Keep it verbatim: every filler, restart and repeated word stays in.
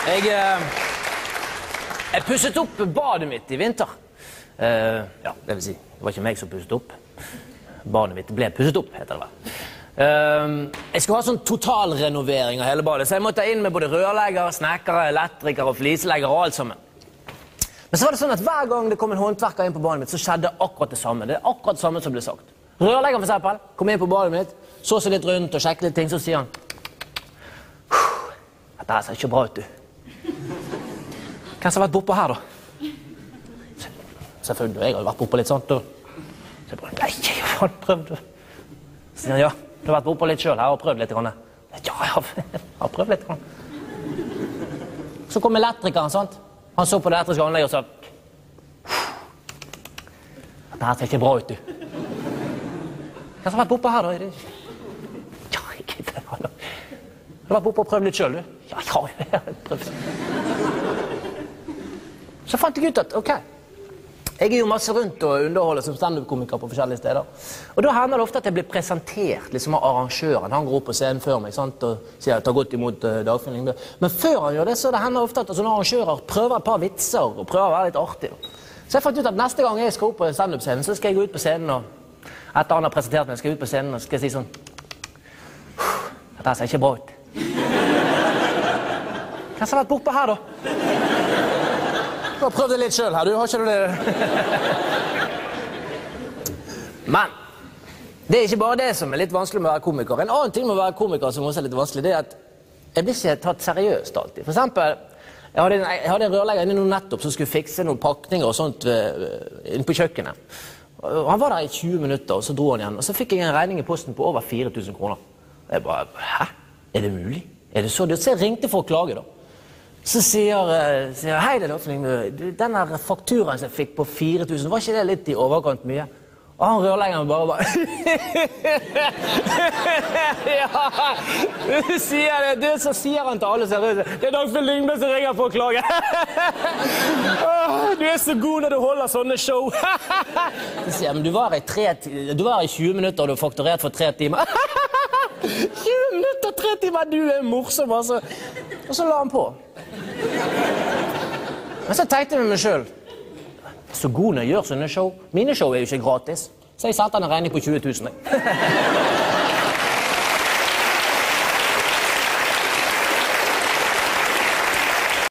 Jeg, jeg pusset opp badet mitt i vinter. Uh, ja, det vil si, det var ikke meg som pusset opp. Badet mitt ble pusset opp, heter det vel. Uh, jeg skulle ha sånn totalrenovering av hele badet, så jeg måtte inn med både rørlegger, snekkere, elektriker og flislegger og alt sammen. Men så var det sånn at hver gang det kom en håndverker inn på badet mitt, så skjedde akkurat det samme. Det er akkurat det samme som ble sagt. Rørlegger for eksempel, kom inn på badet mitt, så seg litt rundt og sjekket litt ting, så sier han: dette her ser ikke bra ut, du. Hvem som har vært bortpå her, da? Selvfølgelig, jeg har vært bortpå litt sånt, og... Så jeg bare, nei, jeg har prøvd. Så sier han, ja, du har vært bortpå litt selv her og prøvd litt grann. Ja, jeg har, jeg har prøvd litt grann. Så kom elektrikeren, sant? Han så på det elektriske anlegget og sa: dette her ser ikke bra ut, du. Hvem som har vært bortpå her, da? Ja, jeg gidder det, da. Du har vært bortpå og prøvd litt selv, du? Ja, ja, jeg har prøvd. Så fant jeg ut at, ok, jeg er jo masse rundt og underholder som stand-up-komiker på forskjellige steder. Og da hender det ofte at jeg blir presentert liksom av arrangøren. Han går opp på scenen før meg, sant, og sier at jeg tar godt imot uh, Dagfinn Lyngbø. Men før han gjør det, så det hender ofte at sånne arrangører prøver et par vitser og prøver å være litt artig. Så jeg fant ut at neste gang jeg skal opp på stand-up-scenen, så skal jeg gå ut på scenen, og etter han har presentert meg, skal jeg ut på scenen og skal jeg si sånn: dette ser ikke bra ut. Hvem som har vært bortpå her, da? Du har prøvd det litt selv her, du har ikke det? Men det er ikke bare det som er litt vanskelig med å være komiker. En annen ting med å være komiker som også er litt vanskelig, det er at jeg blir ikke tatt seriøst alltid. For eksempel, jeg hadde en, jeg hadde en rørlegger inne nå nettopp som skulle fikse noen pakninger og sånt inne på kjøkkenet. Og han var der i tjue minutter, og så dro han igjen. Og så fikk jeg en regning i posten på over fire tusen kroner. Og jeg bare, hæ? Er det mulig? Er det så dyrt? Så jeg ringte for å klage da. Så sier, uh, sier hei, det er Dagfinn Lyngbø. Denne fakturaen som jeg fikk på fire tusen, var ikke det litt i overkant mye? Og han rørleggeren bare bare... ja, du sier det. Du, så sier han til alle seriøse: det er Dagfinn Lyngbø som ringer for å klage. Du er så god når du holder sånne show. Så sier jeg, men du var i, tre, du var i tjue minutter og du har fakturert for tre timer. tjue minutter, tre timer, du er morsom, altså. Og så la han på. Men så tenkte jeg med meg selv: så god når jeg gjør sånne show. Mine show er jo ikke gratis. Så jeg satte han en regning på tjue tusen.